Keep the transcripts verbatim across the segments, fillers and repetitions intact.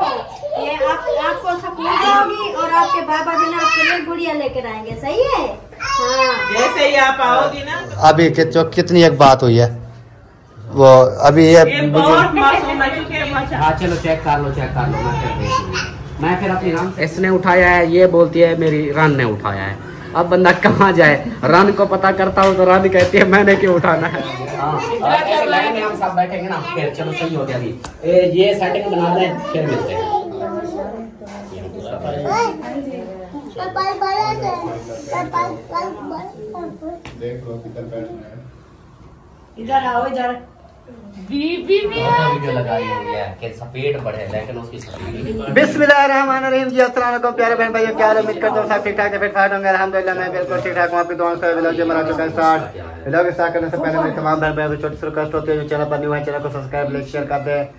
ये आप आपको सुकून होगी और आपके बाबा जी ना आपके लिए गुड़िया लेकर आएंगे, सही है? हाँ, जैसे ही आप आओगी ना। अभी कि, जो कितनी एक बात हुई है वो अभी ये, ये बहुत मासूम है क्योंकि हाँ चलो चेक कर लो चेक कर लो मैं फिर देख लूंगा। मैं फिर अपनी रान इसने उठाया है, ये बोलती है मेरी रान ने उठाया है। अब बंदा कहाँ जाए, रान को पता करता हूँ तो रान कहती है मैंने क्यों उठाना है। हाँ ऐसे लाइन में हम सब बैठेंगे ना फिर चलो सही हो गया। अभी ये सेटिंग बना दें फिर मिलते हैं। इधर आओ इधर। बीबी वीडियो लगाई हुई है कि स्पीड बढ़े लेकिन उसकी स्पीड। बिस्मिल्लाहिर्रहमानिर्रहीम जी, अस्सलाम वालेकुम प्यारे बहन भाइयों, क्या हाल है? उम्मीद करता हूं सब ठीक ठाक है, फिट फाट होंगे। अल्हम्दुलिल्लाह मैं बिल्कुल ठीक ठाक हूं। आपकी दुआओं से व्लॉग जो मेरा चुका स्टार्ट। व्लॉग स्टार्ट करने से पहले मेरी तमाम बहन भाइयों को छोटी सी रिक्वेस्ट होती है जो चैनल पर न्यू है चैनल को सब्सक्राइब लाइक शेयर कर दें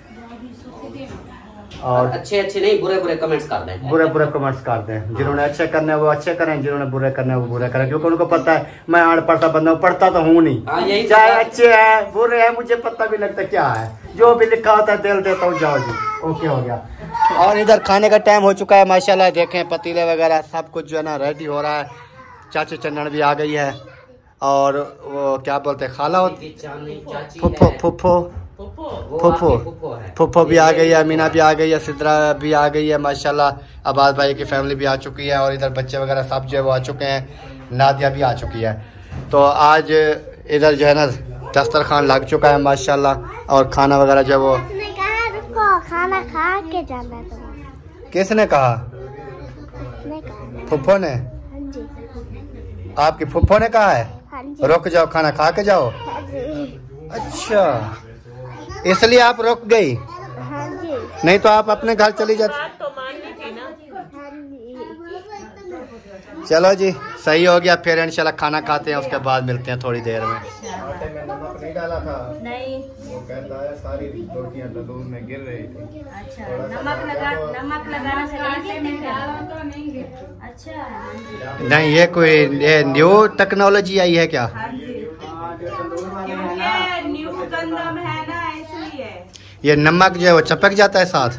और अच्छे अच्छे नहीं बुरे बुरे कमेंट्स कर दें। बुरे बुरे कमेंट्स कर दें। जिन्होंने अच्छे करने वो अच्छे करें, जिन्होंने बुरे करने वो बुरे करें, क्योंकि उनको पता है मैं आड़ पढ़ता बंदा हूँ, पढ़ता तो हूँ नहीं। चाहे अच्छे है बुरे है मुझे पता भी लगता क्या है, जो भी लिखा होता है दिल देता हूँ। जाओ जी, ओके हो गया। और इधर खाने का टाइम हो चुका है माशाल्लाह। देखें पतीले वगैरह सब कुछ जो है ना रेडी हो रहा है। चाची चन्नन भी आ गई है और वो क्या बोलते हैं खाला होती फुफ्फो फुफ्फो फुफ्फो फुफ्फो भी आ गई है, मीना भी आ गई है, सिद्रा भी आ गई है माशाल्लाह। अब्बास भाई की फैमिली भी आ चुकी है और इधर बच्चे वगैरह सब जो है वो आ चुके हैं। नादिया भी आ चुकी है। तो आज इधर जो है ना दस्तरखान लग चुका है माशाल्लाह और खाना वगैरह जो है वो खाना खा के जाना है। किसने कहा? फुफ्फो ने? आपकी फुफ्फो ने कहा है? रुक जाओ खाना खा के जाओ। अच्छा इसलिए आप रुक गई? हाँ जी। नहीं तो आप अपने घर चली जाती। तो माननी थी ना। चलो जी सही हो गया। फिर इंशाल्लाह खाना खाते हैं उसके बाद मिलते हैं थोड़ी देर में। नहीं डाला था नहीं, वो कहता है सारी रोटियां दूध में गिर रही थी। अच्छा नमक लगा नमक लगाना से नहीं। अच्छा नहीं ये कोई ये न्यू टेक्नोलॉजी आई है क्या? न्यू गंदम है ना इसलिए ये नमक जो है वो चपक जाता है साथ।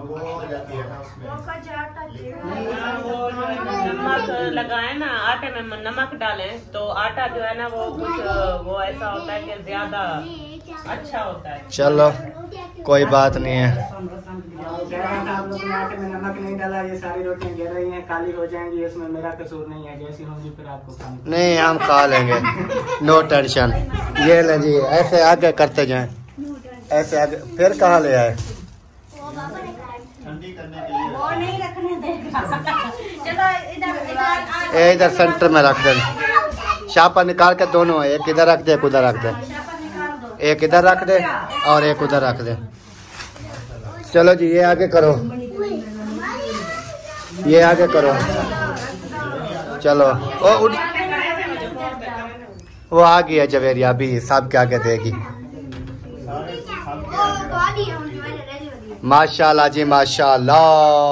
नमक लगाए ना आटे में नमक डालें तो आटा जो है ना वो कुछ वो ऐसा होता है कि ज्यादा अच्छा होता है। चलो कोई बात नहीं है। आप लोग ने आटे में नमक नहीं डाला, ये सारी रोटियां गिर रही हैं, काली हो जाएंगी, इसमें मेरा कसूर नहीं है। जैसी होंगी फिर आपको खानी। नहीं हम खा लेंगे, नो टेंशन। ये ले जी ऐसे आगे करते जाएं, ऐसे आगे। फिर कहाँ ले आए? वो नहीं रखने देगा। चलो इधर इधर ए इधर सेंटर में रख दे। शापा निकाल के दोनों, एक इधर रख दे एक उधर रख दे, एक इधर रख दे और एक उधर रख दे। चलो जी ये आगे करो, ये आगे करो। चलो ओ उड़ वो आ गई है जवेरिया भी सब के आगे देगी। माशाल्लाह जी माशाल्लाह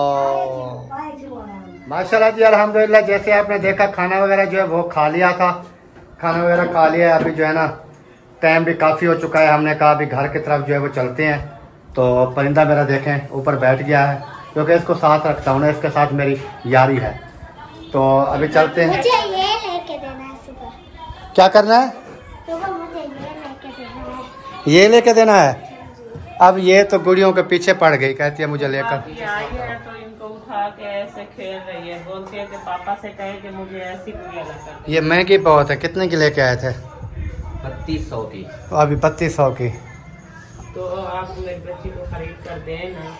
माशाल्लाह जी अल्हम्दुलिल्लाह। जैसे आपने देखा खाना वगैरह जो है वो खा लिया था, खाना वगैरह खा लिया है। अभी जो है ना टाइम भी काफ़ी हो चुका है। हमने कहा अभी घर की तरफ जो है वो चलते हैं। तो परिंदा मेरा देखें ऊपर बैठ गया है क्योंकि इसको साथ रखता हूँ ना, इसके साथ मेरी यारी है। तो अभी चलते हैं। मुझे ये लेके देना है सुबह। क्या करना है? सुबह मुझे ये लेके देना है। ये लेके देना है? अब ये तो गुड़ियों के पीछे पड़ गई, कहती है मुझे लेकर। ये आई है तो इनको उठा के ऐसे खेल रही है, बोलती है कि पापा से कहे कि मुझे ऐसी गुड़िया लेकर। ये महंगी बहुत है, कितने की लेके आए थे? बत्तीस सौ की। अभी बत्तीस सौ की। तो आप मेरी बच्ची को खरीद कर दें ना,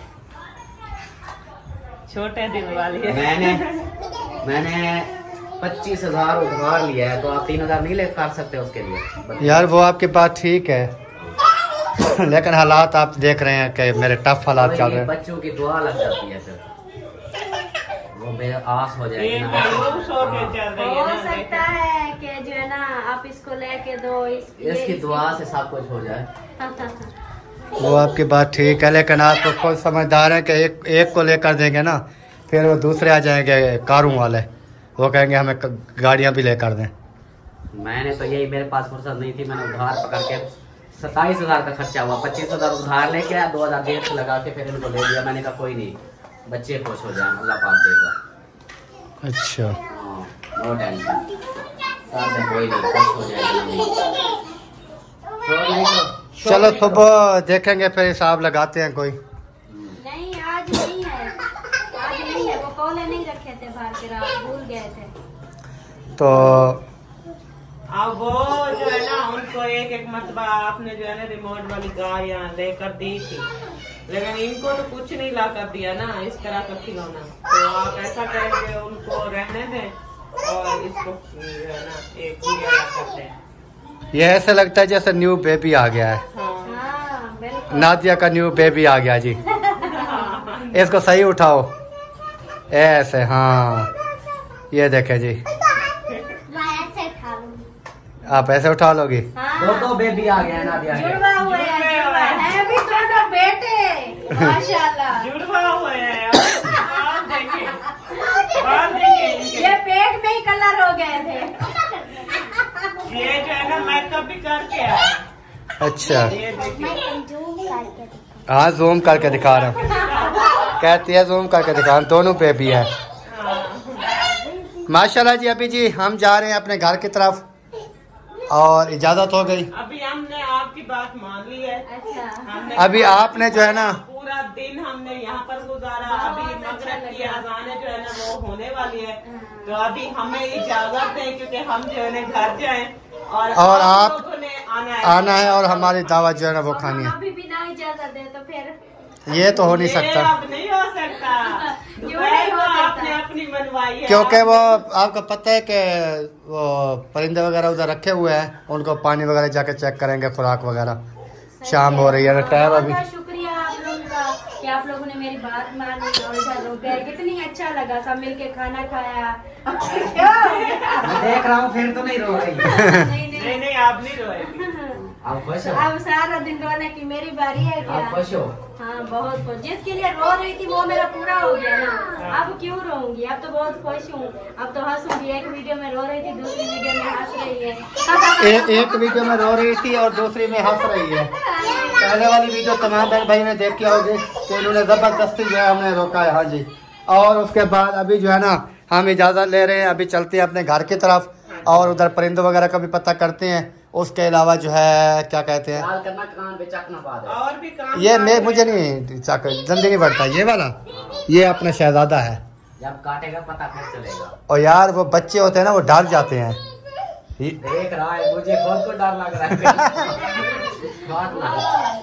छोटे दिल वाली है। मैंने मैंने पच्चीस हजार उधार लिया है तो आप तीन हजार नहीं ले कर सकते उसके लिए? यार वो आपकी बात ठीक है लेकिन हालात आप देख रहे हैं कि मेरे टफ हालात चल रहे हैं। बच्चों की दुआ लग जाती है फिर वो बेआस हो जाएगी ना। हो सकता है कि जो है ना आप इसको लेके दो, इसकी दुआ से सब कुछ हो जाए। वो आपकी बात ठीक है लेकिन आप तो खुद समझदार हैं कि एक एक को लेकर देंगे ना फिर वो दूसरे आ जाएंगे कारों वाले, वो कहेंगे हमें गाड़ियां भी लेकर दें। मैंने तो यही, मेरे पास फुर्सत नहीं थी, मैंने उधार पकड़ के सत्ताईस हजार का खर्चा हुआ, पच्चीस हजार उधार लेके आया, दो हजार जेब से लगा के फिर इनको ले लिया। मैंने कहा कोई नहीं, बच्चे खुश हो जाए, अल्लाह पाक देगा। अच्छा नो टेंशन, कोई नहीं, खुश हो जाएगा। चलो सुबह देखेंगे फिर हिसाब लगाते हैं कोई। नहीं आज नहीं है, आज नहीं है, वो कॉले नहीं रखे थे बाहर के, रात भूल गए थे। तो अब वो जो है ना उनको एक एक मरतबा आपने जो है ना रिमोट वाली कार यहाँ लेकर दी थी, लेकिन इनको तो कुछ नहीं ला कर दिया ना इस तरह का खिलौना। तो आप ऐसा करेंगे, उनको रहने दें और इसको जो है ना एक गुड़िया ला करते हैं। ये ऐसा लगता है जैसे न्यू बेबी आ गया है। हाँ बिल्कुल, नादिया का न्यू बेबी आ गया जी। इसको सही उठाओ ऐसे, हाँ ये देखे जी, मैं ऐसे खा लूंगी। आप ऐसे उठा लोगी। हाँ दो दो बेबी आ गया ना दिया है। जुड़वा हुए हैं, जुड़वा है भी दोनों बेटे, माशाल्लाह। जुड़वा हुआ है और बाल देखिए, बाल देखिए इनके। ये पेट में ही कलर हो गए थे। ये जो है ना मेकअप भी करके आया। अच्छा ये देखिए, मैं जूम करके दिखाऊं। हाँ जूम करके दिखा रहा हूँ, कहती है जूम करके दिखा रहा हूँ, दोनों बेबी है। माशाल्लाह जी। अभी जी हम जा रहे हैं अपने घर की तरफ और इजाजत हो गई। अभी हमने आपकी बात मान ली है। अच्छा, हमने अभी आपने जो है ना पूरा दिन हमने यहाँ पर गुजारा। अभी मगरिब की अज़ानें जो है ना वो होने वाली है, तो अभी हमें इजाजत है क्योंकि हम जो है ना घर जाएं और, और आप लोगों ने आना है आना है और हमारी दावत जो है ना वो खानी है। अभी भी ना इजाजत दे तो फिर ये तो हो नहीं ये सकता अब नहीं हो सकता। क्यों नहीं हो सकता? आपने अपनी मनवाई है, क्योंकि वो आपको पता है कि वो परिंदे वगैरह उधर रखे हुए हैं, उनको पानी वगैरह जाके चेक करेंगे, खुराक वगैरह। शाम हो रही है ना, टाइम अभी। बहुत शुक्रिया आप लोगों का कि आप लोगों ने मेरी बात मानी और इधर रुक गए। कितनी अच्छा लगा, सब मिलके खाना खाया। मैं देख रहा हूँ फिर तो नहीं रो रही। नहीं नहीं नहीं, नहीं आप नहीं रोएगी। आप खुश हो? अब सारा दिन रोने की मेरी बारी है आप क्या? खुश हो? हाँ बहुत खुश। जिसके लिए रो रही थी वो मेरा पूरा हो गया ना, अब क्यों रोऊंगी? अब तो बहुत खुश हूँ, अब तो हंसूंगी। एक वीडियो में रो रही थी, दूसरी वीडियो में हंस रही है। ए, एक वीडियो में रो रही थी और दूसरी में हंस रही है। पहले वाली वीडियो तमाम बहन भाई ने देखी होगी कि इन्होंने जबरदस्ती जो है हमने रोका है। हाँ जी। और उसके बाद अभी जो है ना हम इजाज़त ले रहे हैं, अभी चलते हैं अपने घर की तरफ और उधर परिंदों वगैरह का भी पता करते हैं। उसके अलावा जो है क्या कहते हैं, लाल करना कान पे चकना पा दे। और भी काम ये मैं मुझे नहीं चाक जल्दी नहीं बढ़ता ये वाला, ये अपना शहजादा है। जब काटेगा पता फिर चलेगा। और यार वो बच्चे होते हैं ना वो डर जाते हैं। ये- देख रहा है, मुझे खुद को डर लग रहा है। काट ना।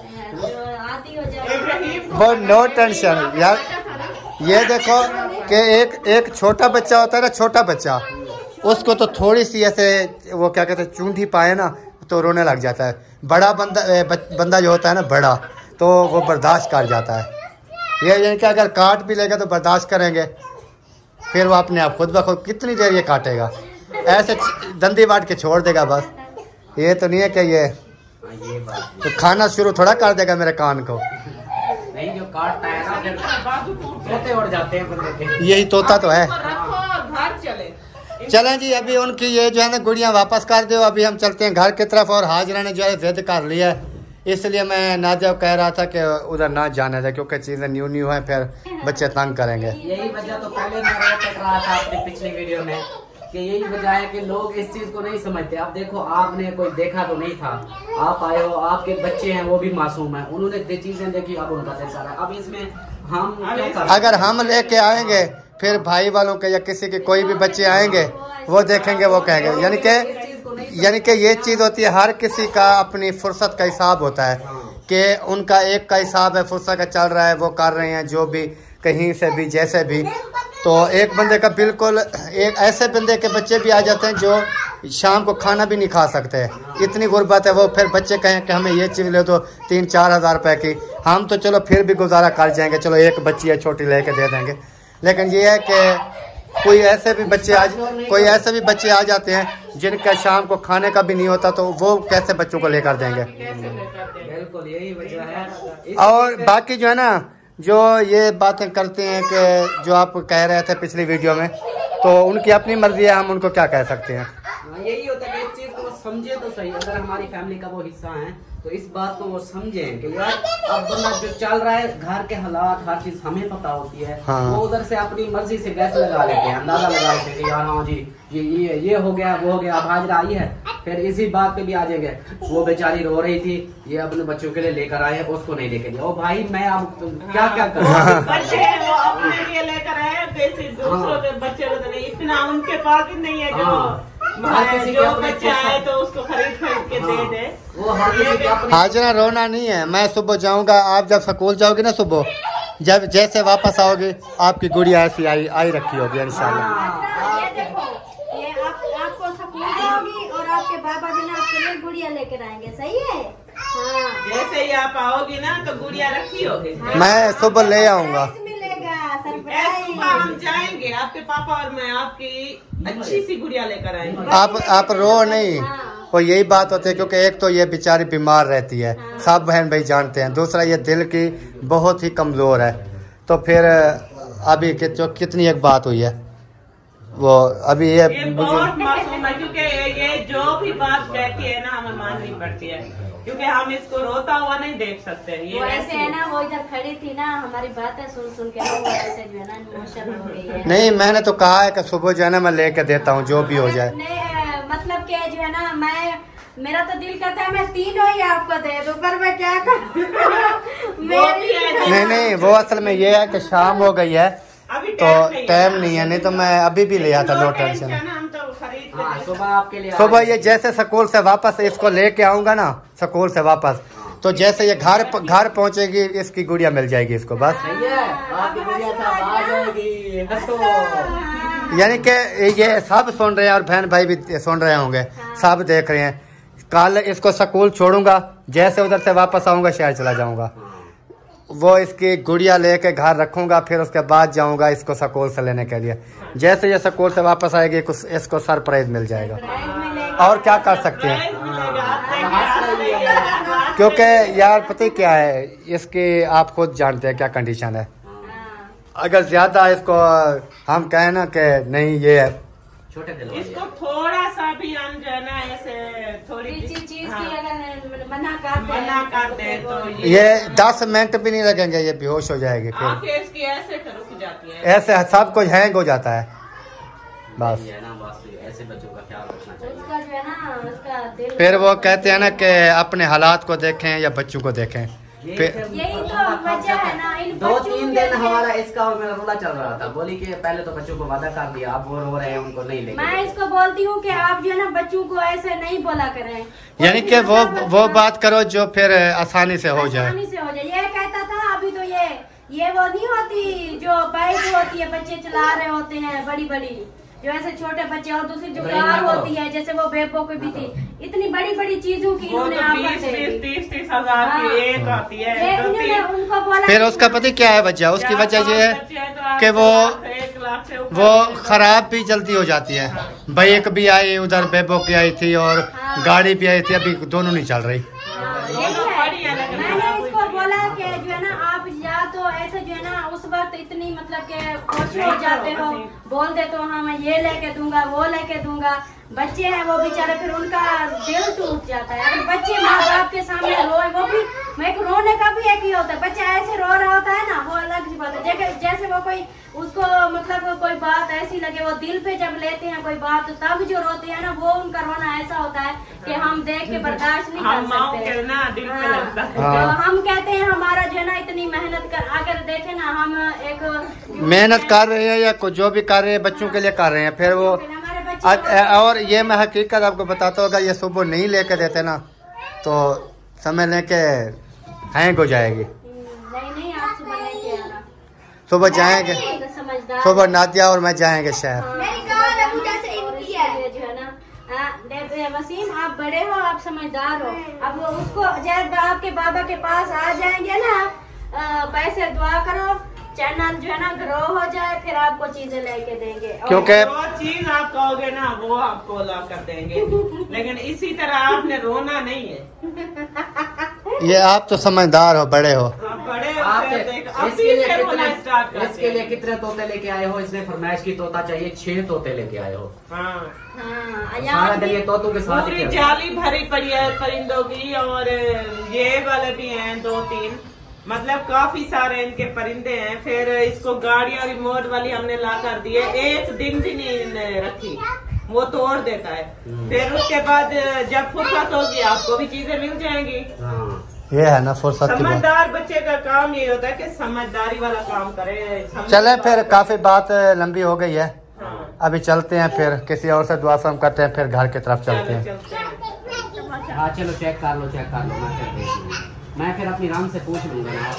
जो आती हो जाए इब्राहिम वो नो टेंशन यार। ये देखो कि एक एक छोटा बच्चा होता है ना, छोटा बच्चा, उसको तो थोड़ी सी ऐसे वो क्या कहते हैं चूंठी पाए ना तो रोने लग जाता है। बड़ा बंदा ए, बंदा जो होता है ना बड़ा, तो वो बर्दाश्त कर जाता है। ये यानी कि अगर काट भी लेगा तो बर्दाश्त करेंगे, फिर वो अपने आप खुद ब खुद कितनी देर ये काटेगा, ऐसे दंदी बांट के छोड़ देगा बस। ये तो नहीं है कि ये हाँ, ये बात तो खाना शुरू थोड़ा कर देगा मेरे कान को। नहीं, जो काटता है ना फिर तोते उड़ जाते हैं बंदे के। यही तोता तो है। रखो और घर चले। चलें जी, अभी उनकी ये जो है ना गुड़ियाँ वापस कर दो। अभी हम चलते हैं घर की तरफ और हाजरा ने जो है जिद कर लिया है, इसलिए मैं नादिया को कह रहा था कि उधर ना जाना था क्योंकि चीज़ें न्यू न्यू हैं, फिर बच्चे तंग करेंगे। यही वजह तो पहले मैं रोक रहा था अपनी पिछली वीडियो में कि यही वजह है कि लोग इस चीज को नहीं समझते। आप देखो, आपने कोई देखा तो नहीं था, आप आए हो, आपके बच्चे हैं वो भी मासूम हैं, उन्होंने चीजें देखी, अब उनका दिल कर रहा है। अब इसमें हम क्या करें? अगर हम लेके आएंगे फिर भाई वालों के या किसी के कोई भी बच्चे आएंगे वो देखेंगे, वो कहेंगे। यानी कि यानी कि ये चीज़ होती है, हर किसी का अपनी फुर्सत का हिसाब होता है कि उनका एक का हिसाब है, फुर्सत का चल रहा है, वो कर रहे हैं जो भी कहीं से भी जैसे भी। तो एक बंदे का बिल्कुल, एक ऐसे बंदे के बच्चे भी आ जाते हैं जो शाम को खाना भी नहीं खा सकते हैं, इतनी गुर्बत है। वो फिर बच्चे कहें कि हमें ये चीज़ ले दो तीन चार हज़ार रुपये की, हम तो चलो फिर भी गुजारा कर जाएंगे, चलो एक बच्ची है छोटी लेके दे देंगे। लेकिन ये है कि कोई ऐसे भी बच्चे आ कोई ऐसे भी बच्चे आ जाते हैं जिनका शाम को खाने का भी नहीं होता, तो वो कैसे बच्चों को लेकर देंगे? बिल्कुल यही वजह है। और बाकी जो है ना, जो ये बातें करते हैं कि जो आप कह रहे थे पिछली वीडियो में, तो उनकी अपनी मर्जी है, हम उनको क्या कह सकते हैं। हाँ, यही होता है कि इस चीज को समझे तो सही। अगर हमारी फैमिली का वो हिस्सा है तो इस बात को वो समझें कि यार अब बंदा जो चल रहा है, घर के हालात हर चीज हमें पता होती है। हाँ। वो उधर से अपनी मर्जी से गैस लगा लेते हैं, अंदाजा लगा लेते हैं कि यार हाँ जी ये ये ये हो गया वो हो गया, अब हाजिरा आई है। फिर इसी बात पे भी आ जाएंगे, वो बेचारी रो रही थी, ये अपने बच्चों के लिए लेकर आए, उसको नहीं लेकर दिया। ओ भाई मैं अब क्या क्या करूँ? बच्चे वो अपने लिए लेकर आए, किसी दूसरों के बच्चे को नहीं, इतना उनके पास ही नहीं है जो जो बच्चा आए तो उसको खरीद खरीद के दे दे। वो हर किसी के अपने हाजिरा रोना नहीं है। मैं सुबह जाऊंगा, आप जब स्कूल जाओगे ना सुबह, जब जैसे वापस आओगे आपकी गुड़िया ऐसी आई आई रखी होगी इंशाल्लाह। ये देखो, ये आप आपको स्कूल जाओगी और आपके बाबा जी ने आपके लिए गुड़िया लेकर आएंगे, सही है? हाँ। जैसे ही आप आओगी ना तो गुड़िया रखी होगी। मैं सुबह ले आऊंगा। सुबह हम जाएंगे, आपके पापा और मैं आपकी अच्छी सी गुड़िया लेकर आएंगे। आप आप रो नहीं, और यही बात होती है क्योंकि एक तो ये बेचारी बीमार रहती है, सब बहन भाई जानते हैं, दूसरा ये दिल की बहुत ही कमज़ोर है। तो फिर अभी कि, जो कितनी एक बात हुई है वो अभी ये, ये बहुत मासूम है, क्योंकि ये जो भी बात कहती है ना हमें माननी पड़ती है, क्योंकि हम इसको रोता हुआ नहीं देख सकते। ये वो ऐसे है ना, वो इधर खड़ी थी ना, हमारी बातें सुन सुन के वो ऐसे जो है ना इमोशनल हो गई है। नहीं मैंने तो कहा है कि सुबह जो है ना मैं लेके देता हूँ जो भी हो जाए। नहीं मतलब कि जो है ना, मैं मेरा तो दिल कहता है मैं तीनों ही आपको दे दूं, पर मैं क्या करूं? नहीं नहीं वो असल में ये है कि शाम हो गई है तो टाइम नहीं है, नहीं तो मैं अभी भी ले आता, नो टेंशन। हाँ, सुबह आपके लिए सुबह ये जैसे स्कूल से वापस इसको लेके आऊंगा ना, स्कूल से वापस, तो जैसे ये घर घर पहुंचेगी इसकी गुड़िया मिल जाएगी इसको बस। सही है, आपकी गुड़िया साहब आ जाएगी। हंसो। यानी कि ये सब सुन रहे हैं और बहन भाई भी सुन रहे होंगे, सब देख रहे हैं। कल इसको स्कूल छोड़ूंगा, जैसे उधर से वापस आऊंगा शहर चला जाऊंगा, वो इसकी गुड़िया लेके घर रखूंगा, फिर उसके बाद जाऊंगा इसको स्कूल से लेने के लिए। जैसे ये स्कूल से वापस आएगी कुछ इसको सरप्राइज मिल जाएगा, और क्या कर सकते हैं। क्योंकि यार पता क्या है, इसकी आप खुद जानते हैं क्या कंडीशन है। अगर ज्यादा इसको हम कहें ना कि नहीं ये छोटे दिल, इसको थोड़ा सा भी हम जो है ना ऐसे थोड़ी चीज की अगर मना कर दे मना कर दे तो ये, ये दस मिनट भी नहीं लगेंगे, ये बेहोश हो जाएगी, फिर आंखें इसकी ऐसे रुक जाती है, ऐसे सब कुछ हैंग हो जाता है बस। ये ना बस ऐसे बच्चों का ख्याल रखना चाहिए। उसका जो है ना, उसका दिल, फिर वो कहते हैं ना कि अपने हालात को देखें या बच्चों को देखें। फिर यही तो वजह है ना इन दो बच्चों तीन के दिन लिए। हमारा इसका और मेरा रोला चल रहा था, बोली कि पहले तो बच्चों को वादा कर दिया, अब वो रो रहे हैं उनको नहीं लेंगे। मैं इसको बोलती हूँ कि आप जो है ना बच्चों को ऐसे नहीं बोला करें, यानी कि वो वो बात करो जो फिर आसानी से हो जाए। आसानी से हो जाए। ये कहता था अभी तो ये ये वो नहीं होती जो बाइक होती है, बच्चे चला रहे होते हैं बड़ी बड़ी, जो ऐसे छोटे बच्चे, और दूसरी जो कार होती है जैसे वो बेबो की भी थी, इतनी बड़ी बड़ी चीजों की वो इन्होंने तो ऑफर बीस दे बीस दी। तीस तीस हजार की हाँ। एक आती है, ये तो इन्होंने तीस- उनको बोला फिर उसका पता क्या है वजह, उसकी चार वजह ये है पाँच बच्चे हैं तो आप कि वो लाख, एक लाख से ऊपर वो है तो- खराब भी जल्दी हो जाती है। बाइक भी आई उधर, बेबो की आई थी और गाड़ी भी आई थी, अभी दोनों नहीं चल रही। हाँ, यही है। मैंने इसको बोला कि जो है ना आप या तो ऐसे जो है ना उस वक्त इतनी मतलब के खुश हो जाते हो, बोल दे तो हाँ मैं ये लेके दूंगा वो लेके दूंगा, बच्चे हैं वो बेचारे फिर उनका दिल टूट जाता है। अगर बच्चे माँ बाप के सामने रोए, वो भी एक रोने का भी एक ही होता है, बच्चा ऐसे रो रहा होता है ना, वो अलग सी बात है। जैसे जैसे वो कोई उसको मतलब कोई बात ऐसी लगे, वो दिल पे जब लेते हैं कोई बात, तो तब जो रोते हैं ना, वो उनका रोना ऐसा होता है कि हम देख के बर्दाश्त नहीं हम कर माँ सकते। के ना दिल पे हाँ। लगता है। हाँ। तो हम कहते हैं हमारा जो है ना इतनी मेहनत कर, अगर देखे ना हम एक मेहनत कर रहे हैं या कुछ जो भी कर रहे हैं बच्चों के लिए कर रहे हैं, फिर वो हमारे बच्चे अ- और ये मैं हकीकत आपको बताता हूँ, अगर ये सुबह नहीं लेके देते ना तो समझ लें कि हैंग हो जाएगी। नहीं नहीं आप सुबह लेके आना, सुबह जाएंगे, तो समझदार सुबह नादिया और मैं जाएंगे शहर। मेरी कहानी अबू जैसे इनकी है जो है ना। हाँ, दे- वसीम आप बड़े हो, आप समझदार हो, अब वो उसको जब आपके बाबा के पास आ जाएंगे ना, अ, पैसे दुआ करो, चैनल जो है ना ग्रो हो जाए, फिर आपको चीजें लेके देंगे। और क्योंकि जो चीज आप कहोगे ना वो आपको ला कर देंगे, लेकिन इसी तरह आपने रोना नहीं है। ये आप तो समझदार हो, बड़े हो। आप बड़े आपके होते हैं, देख- इसके अभी लिए से रोना कितने स्टार्ट कर इसके इसके लिए कितने तोते लेके आए हो? इसने फरमाइश की तोता चाहिए, छह तोते लेके आए हो। हाँ हाँ, सारा यहाँ दिन ये तोतों के साथ ही पूरी खेलता है। जाली भरी पड़ी है परिंदों की, और ये वाले भी हैं दो तीन, मतलब काफी सारे इनके परिंदे हैं। फिर इसको गाड़ियां रिमोट वाली हमने ला कर दी है, एक दिन भी नहीं रखी, वो तोड़ देता है। फिर उसके बाद जब फुर्सत होगी आपको भी चीजें मिल जाएंगी। हाँ। ये है ना फुर्सत की बात। समझदार बच्चे का काम ये होता है कि समझदारी वाला काम करे। समझ- चले फिर, काफी बात लंबी हो गई है, हाँ, अभी चलते हैं, फिर किसी और से दुआ हम करते हैं, फिर घर की तरफ चलते चलो हैं। चलते हैं। हाँ चलो चेक कर लो, चेक कर लो, मैं फिर देख लूंगा। मैं फिर अपनी राम से पूछ लूंगा ना।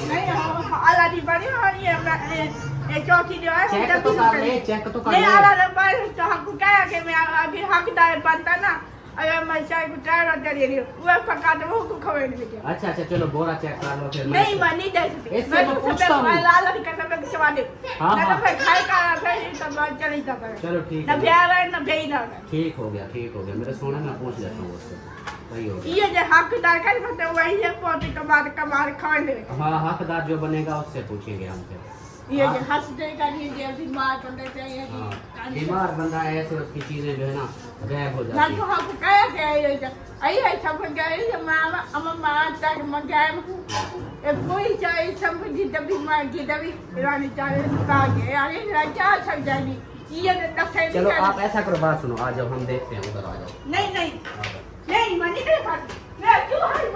चौथी जो है चेक तो कर ले, चेक तो कर नहीं ले। आला नंबर तो हमको क्या है कि मैं अभी हकदार बनता ना, अगर मैं चाय को टायर और चली रही वो पका दे वो को खबर नहीं देगा। अच्छा अच्छा चलो बोरा चेक कर लो फिर। मैं नहीं मैं नहीं दे सकती, इससे मैं मैं तो पूछता हूँ। लाला का सब चवा दे हाँ, ना, हाँ। तो मैं खाए का था ये सब बात चली जाता है। चलो ठीक ना है, प्यार है ना बेई ना, ठीक हो गया, ठीक हो गया। मेरे सोना मैं पूछ लेता हूँ उससे, वही हो गया। ये जो हकदार का मतलब वही है पोती कमार कमार खाए देगा। हाँ हकदार जो बनेगा उससे पूछेंगे हम फिर। ये जो हंस देगा ये जो बीमार करना चाहिए। हाँ बीमार बंदा है ऐसे, उसकी चीजें जो है ना गायब हो ना जाती तो है। हमको क्या क्या ये जो आई है सब गए ये मामा अम्मा मां तक मंगाए ए कोई चाहे सब जी तभी मां की तभी रानी चाहे का गए अरे राजा सब जाएगी ये दफे चलो आप ऐसा करो, बात सुनो, आ जाओ हम देखते हैं, उधर आ जाओ। नहीं नहीं नहीं मनी नहीं बात मैं क्यों हर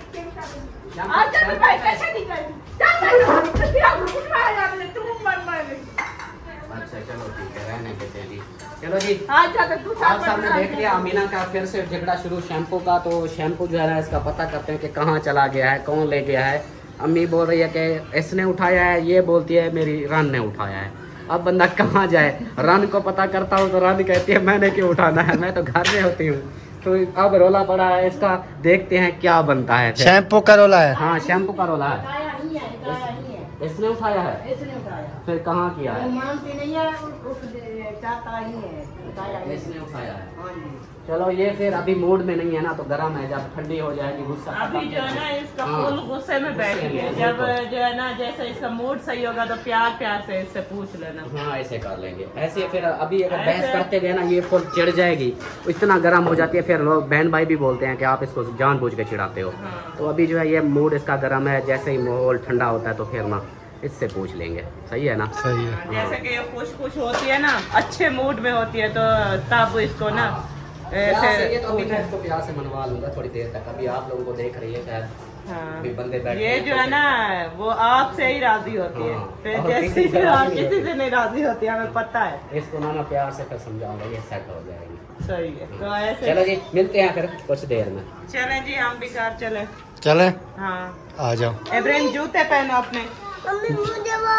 बार आज तक भाई कैसे निकल जा जा तेरा भूख आ यार तुम मर मर। अच्छा चलो ठीक है, रहने देते हैं जी। चलो जी आज जा तू आप सामने देख लिया अमीना का फिर से झगड़ा शुरू शैम्पू का। तो शैम्पू जो है ना इसका पता करते हैं कि कहाँ चला गया है, कौन ले गया है। अम्मी बोल रही है कि इसने उठाया है, ये बोलती है मेरी रन ने उठाया है। अब बंदा कहाँ जाए? रन को पता करता हूँ तो रन कहती है मैंने क्यों उठाना है, मैं तो घर में होती हूँ। तो अब रोला पड़ा है इसका, देखते हैं क्या बनता है फिर। शैम्पू का रोला है। हाँ शैम्पू का रोला है, गाया ही है, गाया ही है। इसने उठाया है। इसने उठाया, फिर कहाँ किया वो है? मानती नहीं है, उठ दे- चाहता ही है, उठाया ही है। इसने उठाया है। हाँ जी। चलो ये फिर अभी मूड में नहीं है ना, तो गर्म है, जब ठंडी हो जाएगी गुस्सा अभी जो है ना इसका हाँ। फुल गुस्से में बैठ गुस्से में, गया। जब बिल्कुल। जो है ना जैसे इसका मूड सही होगा तो प्यार प्यार से इससे पूछ लेना। हाँ ऐसे कर लेंगे। ऐसे फिर अभी अगर ऐसे- बहस करते गए ना ये फुल चिढ़ जाएगी, इतना गर्म हो जाती है, फिर लोग बहन भाई भी बोलते हैं कि आप इसको जानबूझ के चिढ़ाते हो। हाँ। तो अभी जो है ये मूड इसका गर्म है, जैसे ही माहौल ठंडा होता है तो फिर ना इससे पूछ लेंगे। सही है ना? सही है। जैसे कि ये खुश खुश होती है ना, अच्छे मूड में होती है, तो तब इसको ना ए, प्यार से फिर ये तो अभी मैं इसको प्यार से मनवा लूंगा थोड़ी देर तक। अभी आप लोगों को देख रही है शायद, हाँ। अभी बंदे बैठे ये हैं जो तो है ना वो आपसे ही राजी होती है। हाँ। फिर और जैसे किसी से राजी नहीं किसी होती। से नहीं राजी होती, हमें पता है। इसको ना ना प्यार से फिर समझाऊंगा, ये सेट हो जाएगी। सही है, तो ऐसे चलो जी मिलते हैं फिर कुछ देर में। चले जी, हम भी घर चले। चले हाँ आ जाओ। इब्राहिम जूते पहनो अपने, मम्मी मुझे वो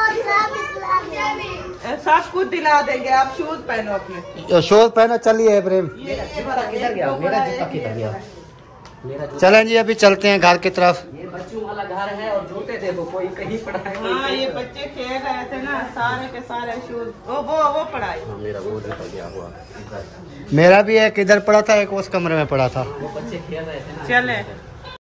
ए, सब कुछ दिला देंगे, आप शूज पहनो अपने। शोज पहनो, चलिए इब्राहिम। मेरा जूता किधर गया? मेरा जूता किधर गया? मेरा जूता चलें जी अभी चलते हैं घर की तरफ। ये बच्चों वाला घर है और जूते देखो कोई कहीं पड़ा है, कोई हाँ कहीं ये पड़ा है। बच्चे खेल रहे थे ना, सारे के सारे शूज वो वो वो पढ़ाई। हाँ, मेरा वो जूता गया हुआ इधर। मेरा भी एक इधर पड़ा था, एक उस कमरे में पड़ा था। वो बच्चे खेल रहे थे ना। चले।